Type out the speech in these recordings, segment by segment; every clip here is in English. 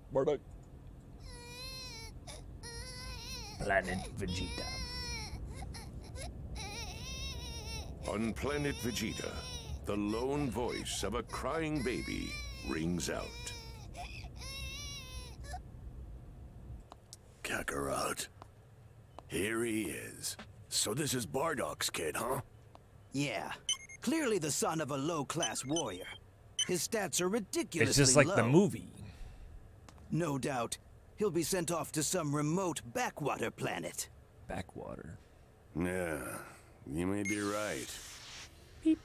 Bardock. Planet Vegeta. On planet Vegeta, the lone voice of a crying baby rings out. Kakarot. Here he is. So this is Bardock's kid, huh? Yeah. Clearly the son of a low-class warrior. His stats are ridiculously It's just like low. the movie. No doubt. He'll be sent off to some remote backwater planet. Backwater. Yeah, you may be right. Beep.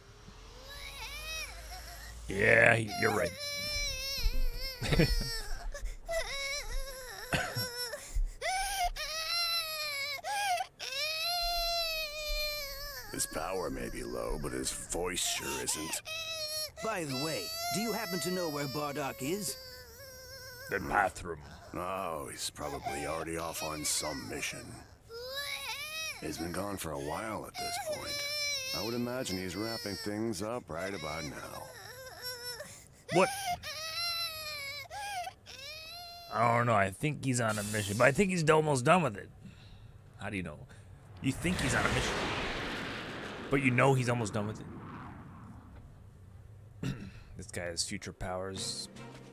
Yeah, you're right. His power may be low, but his voice sure isn't. By the way, do you happen to know where Bardock is? The bathroom. Oh, he's probably already off on some mission. He's been gone for a while at this point. I would imagine he's wrapping things up right about now. What? I don't know. I think he's on a mission, but I think he's almost done with it. How do you know? You think he's on a mission, but you know he's almost done with it. This guy has future powers.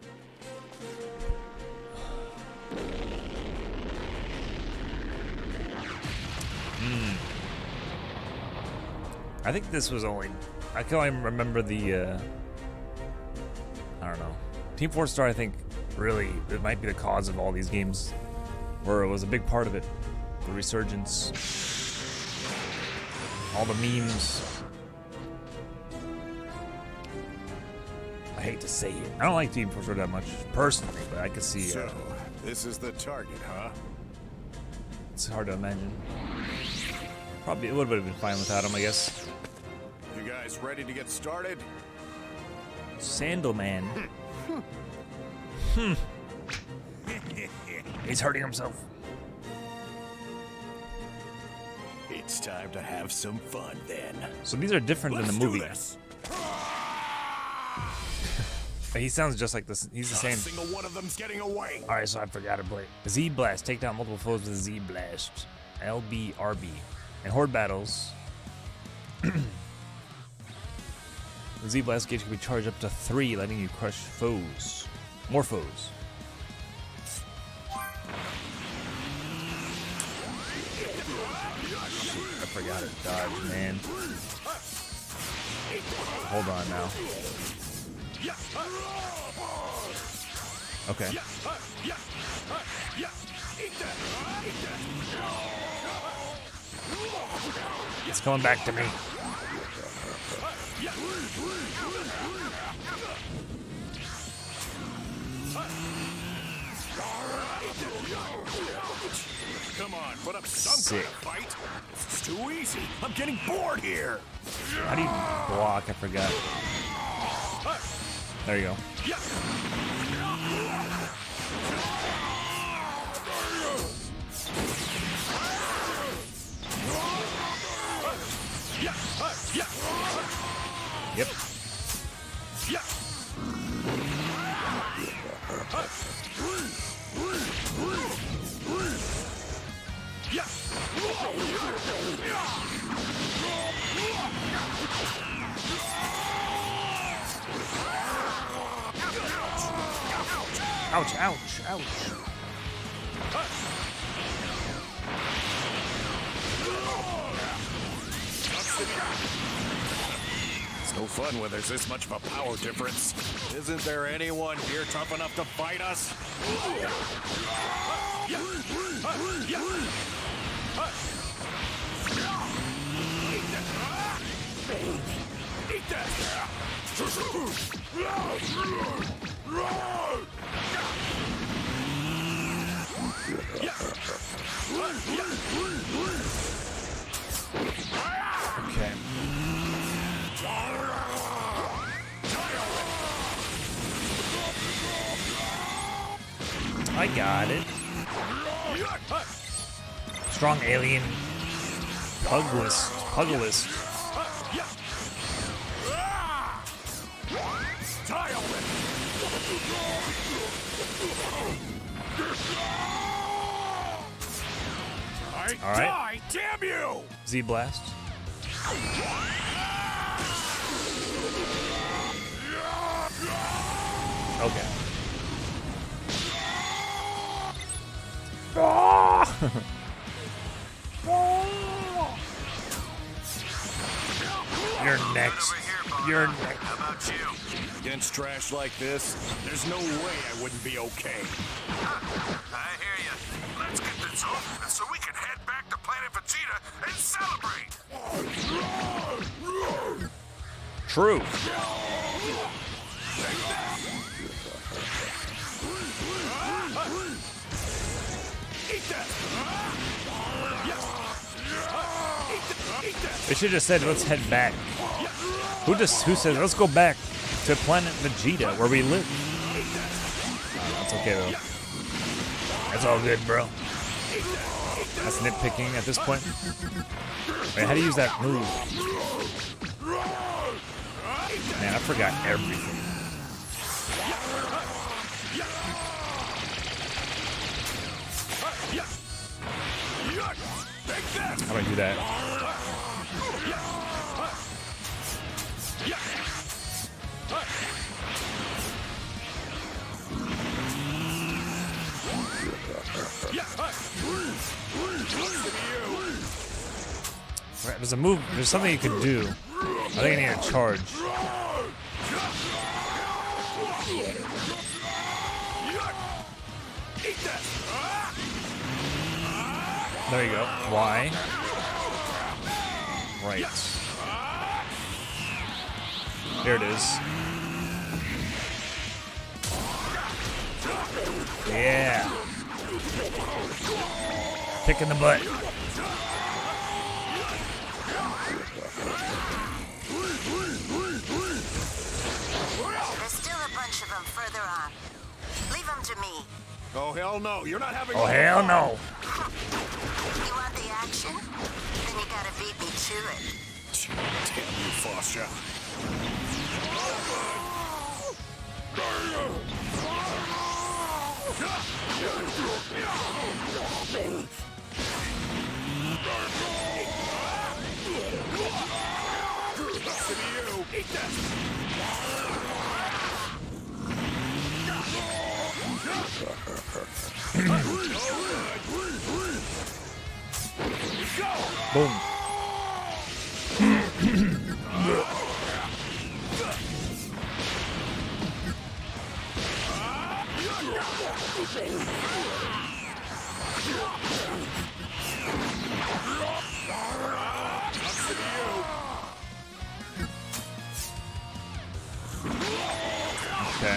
I think this was only... I can only remember the... I don't know. Team 4 Star, I think, really, it might be the cause of all these games. Or it was a big part of it. The resurgence. All the memes. I hate to say it. I don't like Team 4 Star that much, personally, but I can see... So, this is the target, huh? It's hard to imagine. Probably it would have been fine without him, I guess. You guys ready to get started? Sandalman. He's hurting himself. It's time to have some fun then. So these are different than the movie. This. He sounds just like this. He's the same. Single one of them's getting away. Alright, so I forgot to play. Z Blast. Take down multiple foes with Z Blast. LBRB. In horde battles, the Z Blast gauge can be charged up to 3, letting you crush foes. More foes. I forgot to dodge, man. Hold on now. Okay. It's coming back to me. Come on, put up some Sick. kind of fight. This is too easy. I'm getting bored here. How do you block? I forgot. There you go. Yep. Ouch, ouch, ouch. It's no fun when there's this much of a power difference. Isn't there anyone here tough enough to fight us? Eat that! Okay. I got it. Strong alien. Pugilist. All right. Die, damn you! Z Blast. Okay. You're next. You're next. How about you? Against trash like this, there's no way I wouldn't be okay. I hear you. Let's get this over with so we can head back to Planet Vegeta and celebrate. True. They should have said, let's head back. Who says, let's go back to Planet Vegeta, where we live? That's okay, though. That's all good, bro. That's nitpicking at this point. Wait, how do you use that move? Man, I forgot everything. How do I do that? Right, there's a move. There's something you can do. I think I need a charge. There you go. Y. Right. There it is. Yeah. Kick in the butt. There's still a bunch of them further on. Leave them to me. Oh, hell no. You're not having Oh, hell no. You want the action? Then you gotta beat me to it. Damn you, Foster. Boom. Okay.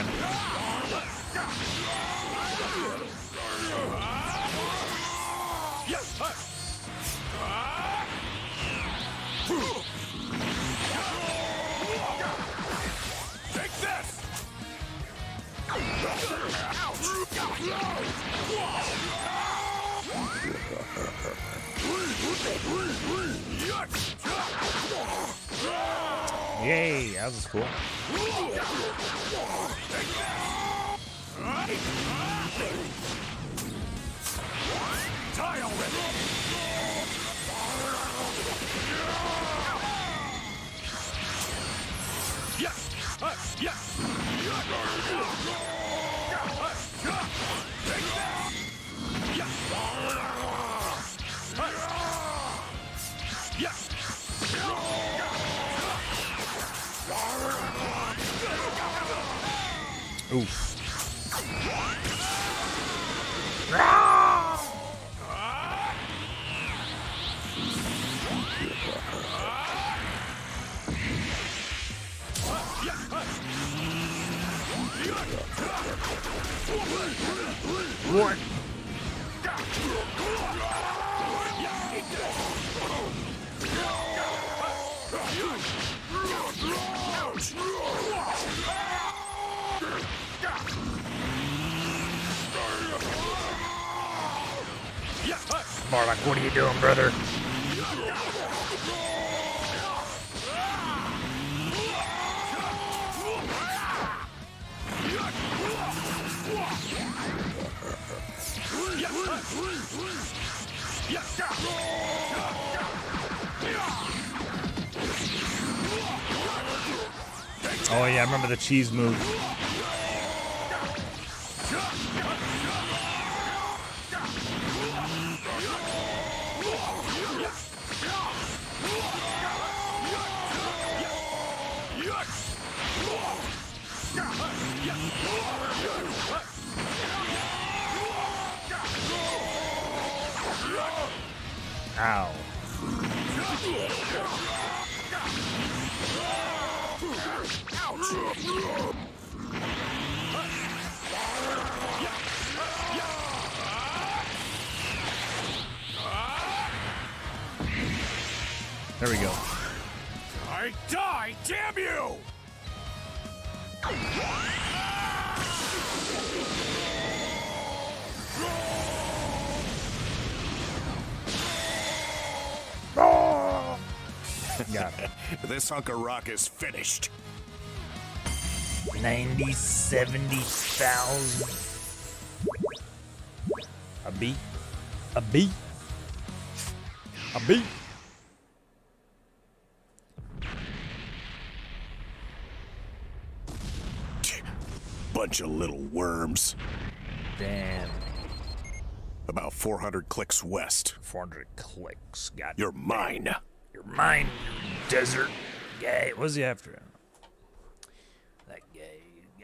Take this! Yay, that was cool. Die already! Oof. What? Marlock, what are you doing, brother? Oh yeah, I remember the cheese move. Ow. There we go. I die, damn you! Got it. This hunk of rock is finished. 90, 70,000. A B. A B. A B. Bunch of little worms. Damn. About 400 clicks west. 400 clicks. Got You're mine. You're mine, you desert guy. What's he after? That guy.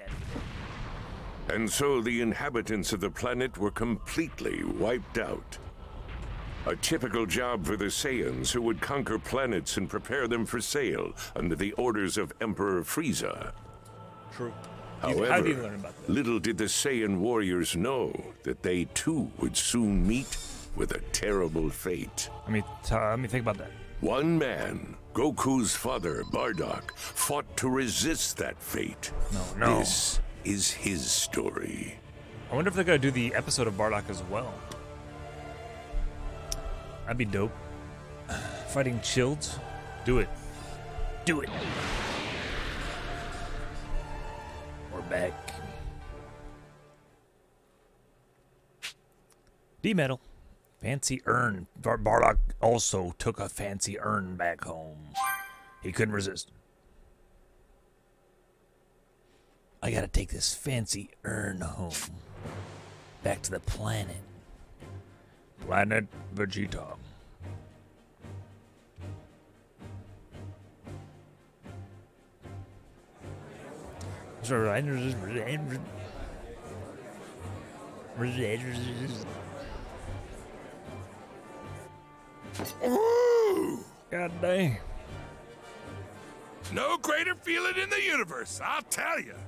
And so the inhabitants of the planet were completely wiped out. A typical job for the Saiyans, who would conquer planets and prepare them for sale under the orders of Emperor Frieza. True. However, how did you learn about that? little did the Saiyan warriors know that they too would soon meet with a terrible fate. Let me think about that. One man, Goku's father, Bardock, fought to resist that fate. No. This is his story. I wonder if they're gonna do the episode of Bardock as well. That'd be dope. Fighting Childs. Do it. Do it. We're back. D-Metal. Fancy urn. Bardock also took a fancy urn back home. He couldn't resist. I gotta take this fancy urn home. Back to the planet. Planet Vegeta. God dang. No greater feeling in the universe, I'll tell you.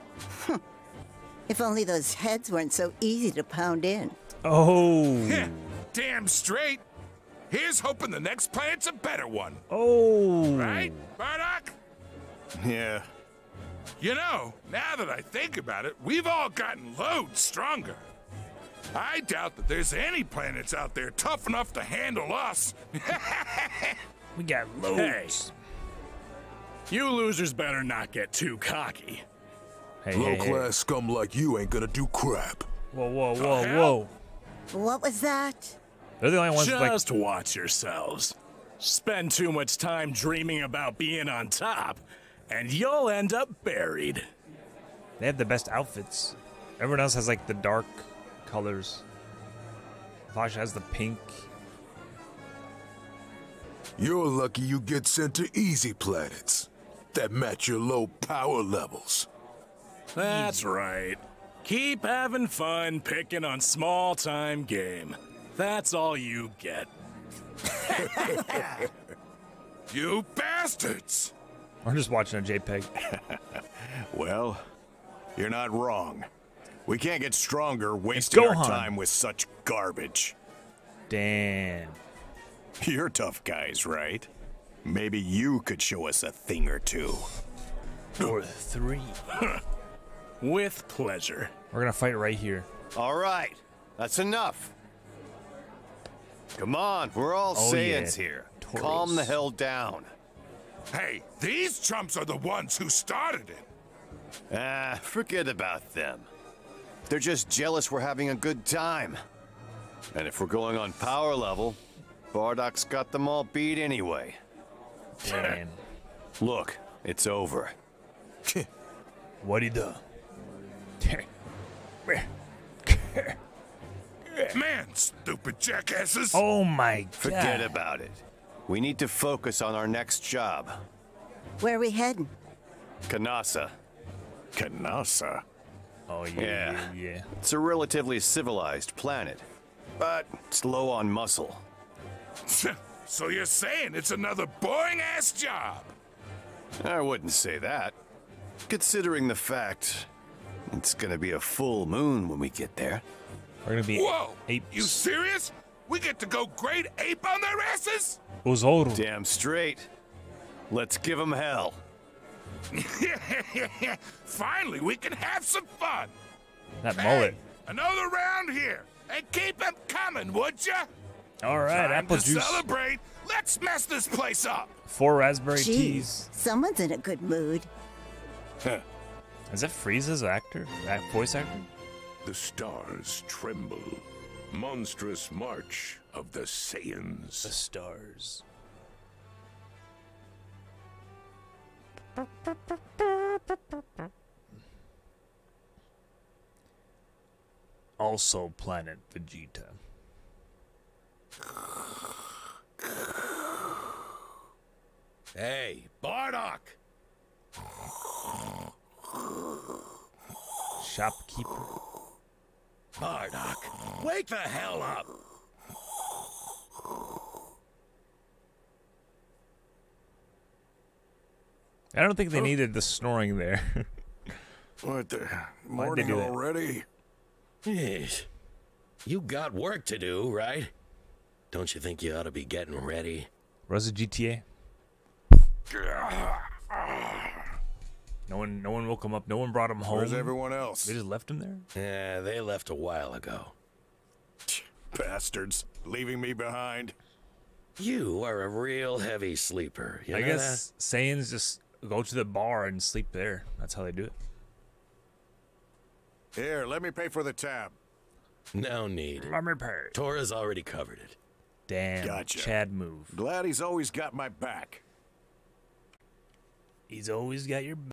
If only those heads weren't so easy to pound in. Oh. Damn straight. Here's hoping the next planet's a better one. Oh. Right, Bardock? Yeah. You know, now that I think about it, we've all gotten loads stronger. I doubt that there's any planets out there tough enough to handle us. We got loads. You losers better not get too cocky. Hey, Low-class scum like you ain't gonna do crap. Whoa, whoa, The whoa, hell? whoa. What was that? They're the only ones Just watch yourselves. Spend too much time dreaming about being on top, and you'll end up buried. they have the best outfits. Everyone else has like the dark colors. Flash has the pink. You're lucky you get sent to easy planets that match your low power levels. That's right. Keep having fun picking on small-time game. That's all you get. You bastards! I'm just watching a JPEG. Well, you're not wrong. We can't get stronger wasting our Gohan. time with such garbage. Damn. You're tough guys, right? Maybe you could show us a thing or two. Or 3. With pleasure. We're gonna fight right here. All right, that's enough. Come on, we're all Oh, Saiyans yeah. here. Taurus. Calm the hell down. Hey, these chumps are the ones who started it. Forget about them. They're just jealous we're having a good time. And if we're going on power level, Bardock's got them all beat anyway. Damn. Look, it's over. What he do? Man, stupid jackasses! Oh my god. Forget about it. We need to focus on our next job. Where are we heading? Kanasa. Kanasa. Oh yeah. It's a relatively civilized planet, but it's low on muscle. So you're saying it's another boring-ass job? I wouldn't say that. Considering the fact it's gonna be a full moon when we get there. We're gonna be Whoa! apes. You serious? We get to go great ape on their asses? Ozoru. Damn straight. Let's give them hell. Finally, we can have some fun. That Hey, mullet. another round here, and keep them coming, would ya? All right, Time apple to juice. celebrate. Let's mess this place up. 4 raspberry Jeez, teas. someone's in a good mood. Is that Frieza's actor? Voice actor? The stars tremble. Monstrous march of the Saiyans. The stars. Also Planet Vegeta. Hey, Bardock! Shopkeeper. Bardock, wake the hell up! I don't think they needed the snoring there. What the? Why'd they Morning do that? already? Jeez. You got work to do, right? Don't you think you ought to be getting ready? Where's the GTA? No one woke him up. No one brought him home. Where's everyone else? They just left him there? Yeah, they left a while ago. Bastards, leaving me behind. You are a real heavy sleeper. You I know guess Saiyans just go to the bar and sleep there. That's how they do it. Here, let me pay for the tab. that? No need. Let me pay. Tora's already covered it. Damn. Gotcha. Chad move. Glad he's always got my back. He's always got your